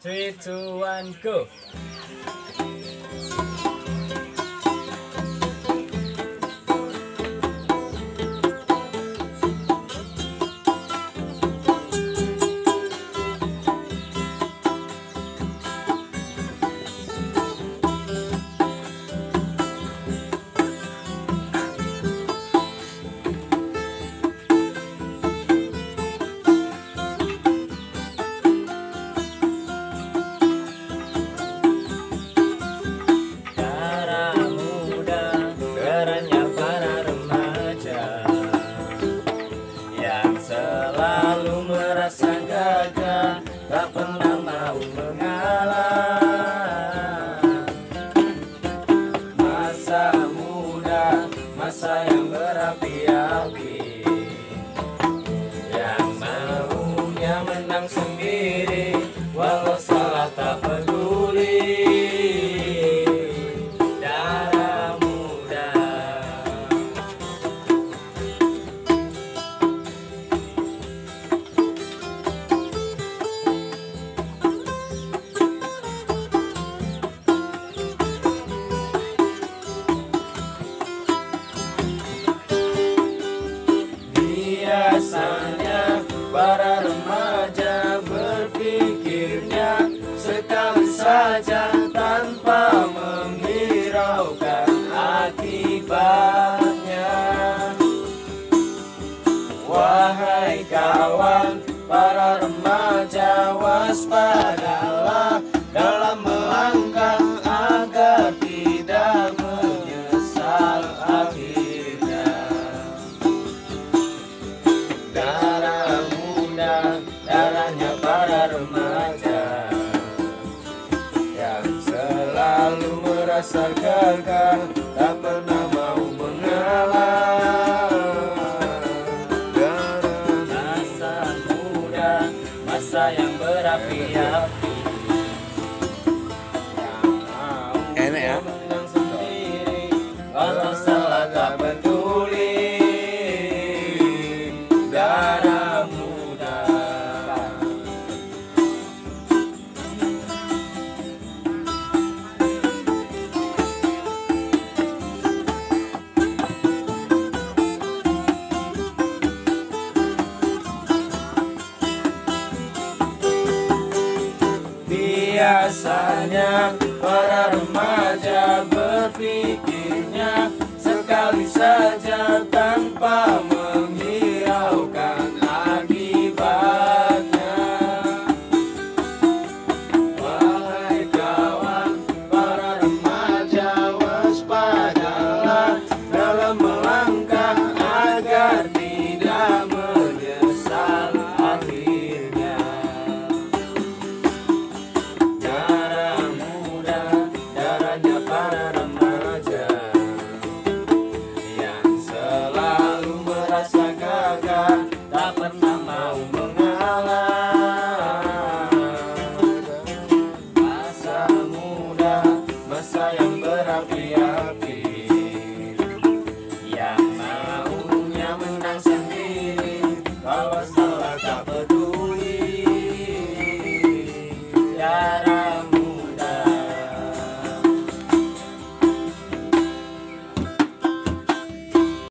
3, 2, 1, go. Selalu merasa gagah, tak pernah mau mengalah. Masa muda, masa yang berapi-api, yang maunya menang sendiri, walau salah tak peduli. Darah muda. Biasanya para remaja berpikirnya sekali saja tanpa menghiraukan akibatnya. Wahai kawan, para remaja waspadalah dalam melangkah agar tidak menyesal akhirnya. Darah muda, darahnya para remaja yang selalu merasa gagah, tak pernah mau mengalah. Masa muda, masa yang berapi-api, yang mau menang sendiri, walau salah tak peduli. Darah muda. Biasanya para remaja berpikirnya sekali saja tanpa